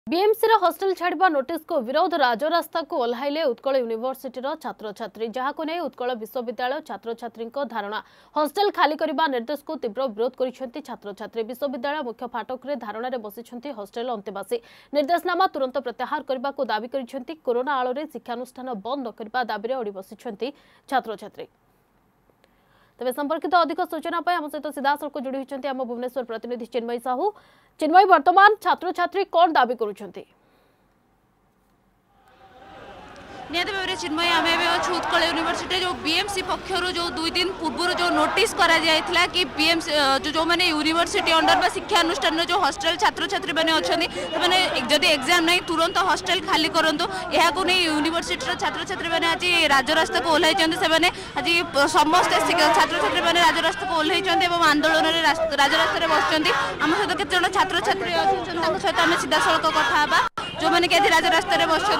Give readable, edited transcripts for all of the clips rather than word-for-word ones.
BMC hostel छाड़ा notice को विरोध राजरास्ता को ओह्लैले उत्कल यूनिवर्सिटी छात्र छात्री जहां को नहीं उत्कल विश्वविद्यालय छात्र छात्री धारणा हॉस्टल खाली करने निर्देश को तीव्र विरोध कर छात्र छात्री विश्वविद्यालय मुख्य फाटक में धारणा बसी हॉस्टल अंतेवासी निर्देशनामा तुरंत प्रत्याहार करने को दावी कर कोरोना आड़ शिक्षानुष्ठान बंद न करने दाबी अड़ी बसी छात्र छात्री। तेज संपर्कित अधिक सूचना आम सहित सीधा सड़क जोड़ी होती आम भुवनेश्वर प्रतिनिधि चिन्मयी साहू। चिन्मयी, वर्तमान छात्र छात्री कौन दाबी करुछंती? निहत भाव में चिन्मय आम अच्छे उत्कल यूनिवर्सिटी जो बीएमसी पक्षर जो 2 दिन पूर्व जो नोटिस करा जायथिला कि बीएमसी जो मैंने यूनिवर्सिटी अंडर बा शिक्षानुष्ठान जो हॉस्टल छात्र छात्री मैंने अच्छा मैंने जदि एग्जाम नहीं तुरंत हॉस्टल खाली करूँ यह नहीं यूनिवर्सिटी छात्र छात्री मैंने आज राजरास्ता को ओह्लैं से आज समस्त छात्र छात्री मैंने राजरास्ता को ओह्लैं आंदोलन में राजरास्ता बस आम सहित केत जन छात्र छात्री अच्छे सहित आम सीधा सड़क कथा जो मैंने कहते राजरास्ता बस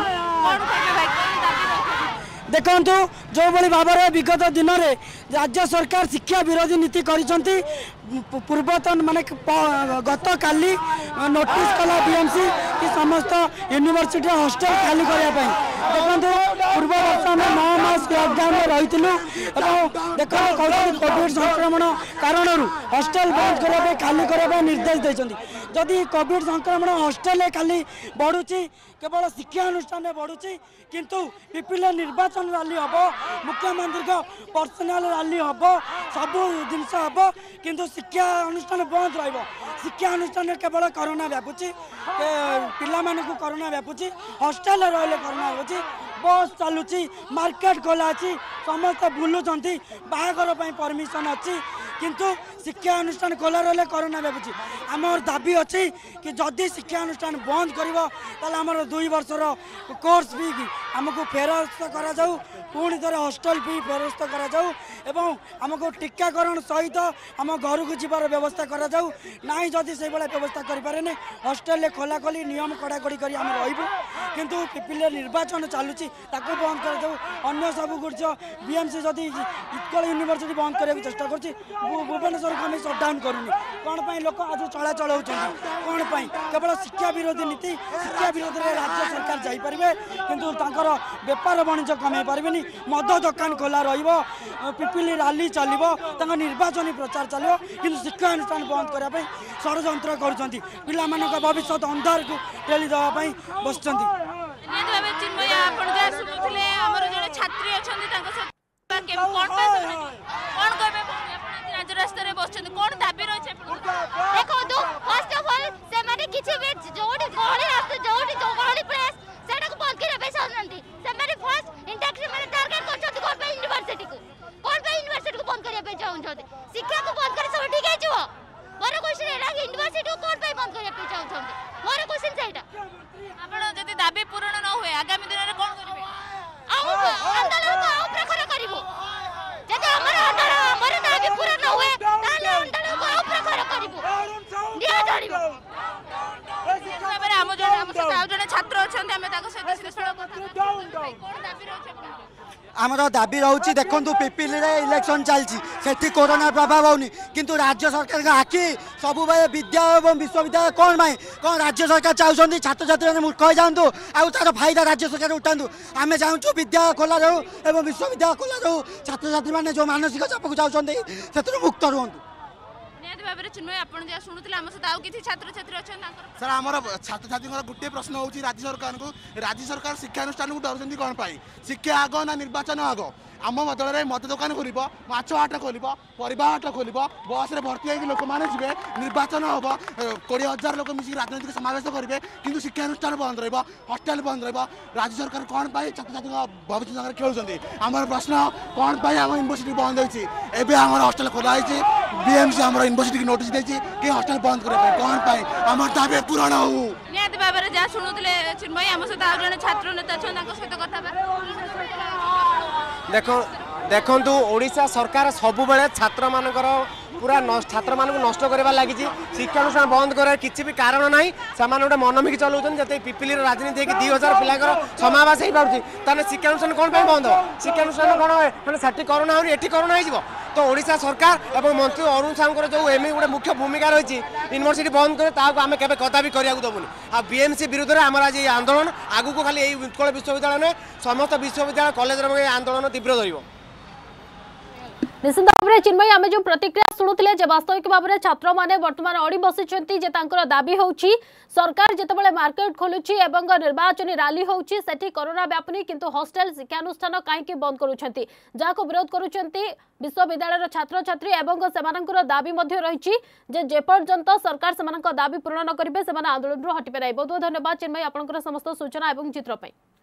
देखु जो भाव में विगत दिन में राज्य सरकार शिक्षा विरोधी नीति करिसेंती पूर्वतन माने गत काली नोटिस कला बीएमसी कि समस्त यूनिवर्सिटी हॉस्टल खाली करने देखो पूर्व वर्ष आम 9 मास लॉकडाउन में रही देखो कोविड संक्रमण कारण हॉस्टल बंद करने खाली करने निर्देश देते जदि कोविड संक्रमण हॉस्टल खाली बढ़ुची केवल शिक्षानुष्ठान बढ़ुची किंतु पिपिल निर्वाचन रैली हम मुख्यमंत्री का पर्सनाल रैली हम सब जिनस हम किंतु शिक्षा अनुष्ठान बंद शिक्षा अनुष्ठान केवल कोरोना व्यापुची पिला कोरोना व्यापुची हॉस्टल रही कोरोना व्यापुची बस चलुची मार्केट खोला अच्छी समस्त बुलूं बाहागर परमिशन अच्छी किंतु शिक्षा अनुष्ठान खोला रही कोरोना व्यापुची आमर दाबी अच्छी कि जदि शिक्षा अनुष्ठान बंद कर 2 वर्षर कोर्स भी आमको फेरस्त करा जाऊ पुणी थे हॉस्टल भी फेरस्त करा जाऊ एवं आमको टीकाकरण सहित आम घर को जीवार व्यवस्था करा जाऊ ना जदि से व्यवस्था करें हॉस्टल खोला खोली नियम कड़ाकड़ी कर आम रही किंतु पिपिले निर्वाचन चलुची ताको बंद कर जाऊ अन्य सब गुर्ज बीएमसी जदि उत्कल यूनिवर्सिटी बंद करने की चेष्टा कर भुवनेश्वर को आम सटडाउन करूनी कौन पर लोक आज चलाचल होती कौन पर केवल शिक्षा विरोधी नीति शिक्षा विरोधी राज्य सरकार जापर किंतु बेपार वाणिज्य कमे पारे मद दुकान खोला पिपिली रैली चलो निर्वाचन प्रचार चलो कि शिक्षा अनुष्ठान बंद करने षड्यंत्र कर भविष्य अंधार को ठेली देवाई बस छात्री राजरास्ता बस कौन दाबी रही देखो फर्स्ट ऑफ ऑल से माने किछि भी जोडी गहली रास्ता जोडी जो गहली प्लेस सेटा को बंद करे पैसा नंदी से माने फर्स्ट इंटरेक्शन माने टारगेट करछथि कोन पे यूनिवर्सिटी को बंद करे पे चाहun छथि शिक्षा को बंद करे सब ठीक है जो मोर क्वेश्चन है कि यूनिवर्सिटी को कोन पे बंद करे पे चाहun छथि मोर क्वेश्चन सेटा आपण जति दाबी पूर्ण न होए आगामी दिन रे कोन करिवे आंदोलन को प्रखर करिवो जति हमर दाबी पूर्ण न होए ताले आंदोलन को प्रखर करिवो निया जानिबो छात्र आमर दाबी रोचे देखो पिपिल इलेक्शन चलती कोरोना प्रभाव होनी किंतु राज्य सरकार का आखि सब विद्या और विश्वविद्यालय कौन राज्य सरकार चाहते छात्र छात्री मैंने मूर्ख हो जातु आउ तार फायदा राज्य सरकार उठातु आम चाहूँ विद्यालय खोला रहू और विश्वविद्यालय खोला रहू छात्र छात्री मैंने जो मानसिक चाप को चाहते से मुक्त रुहतु। सर आम छात्र छात्री गोटे प्रश्न हो राज्य सरकार को राज्य सरकार शिक्षानुष्ठान को डरुंच कौन शिक्षा आग ना निर्वाचन आग आम बदल में मद दुकान खोल माछ हाट खोल परिवा हाट खोल बस में भर्ती होगी लोक मैंने जी निर्वाचन हम 20,000 लोक मिसिक राजनीतिक समावेश करेंगे किंतु शिक्षानुष्ठान बंद हॉस्टल बंद राज्य सरकार कौन छात्र छात्री भविष्य सागर खेलुंट आम प्रश्न कौन आम यूनिवर्सिटी बंद होती आम हॉस्टल खोलाई बीएमसी आम यूनिवर्सिटी की नोटिस देती कि हॉस्टल बंद करने कौन आम दाबी पूरण हो निहत भाव में जहाँ शुणुले चिन्मयी आम सहित आउ जड़े छात्र नेता सहित कथा देखु ओडिशा सरकार सबु बेले छात्र मानकर पूरा छात्र मान नष्ट करवा लगी शिक्षानुष्ठान बंद कर किसी भी कारण ना से गोटे मनमिकी चलाऊँ जब पिपिली राजनीति 2,000 पिला समावेश हो पार्टी शिक्षानुष्ठान कौन बंद शिक्षानुष्ठान कौन मैंने कोरोना ये कोरोना हो तो ओडिशा सरकार एवं मंत्री अरुण साहू जो एम गोटे मुख्य भूमिका रही यूनिवर्सिटी बंद करे आम के कदापि करा दबुनि आ बीएमसी विरुद्ध में आम आज आंदोलन आगू को खाली उत्कल विश्वविद्यालय में समस्त विश्वविद्यालय कॉलेज आंदोलन तीव्र रही निश्चित भाव में चिन्मयी आम जो प्रतिक्रिया शुणुले वास्तविक भाव में छात्र मैंने बर्तमान अड़ी बसी दाबी होची सरकार जितेबाला मार्केट खोलुची एवं निर्वाचन रैली होची सेठी कोरोना व्यापुनी किंतु हॉस्टल शिक्षानुष्ठान कहीं बंद करुछंती जहां विरोध करुछंती विश्वविद्यालय छात्र छात्री एवं सेमानंकर दाबी मध्य रही जेपर्यंत सरकार सेमानंक दाबी पूरण न करिवे सेमाने आंदोलन हटिबे नहीं। बहुत बहुत धन्यवाद चिन्मयी आपनकर समस्त सूचना एवं चित्र पे।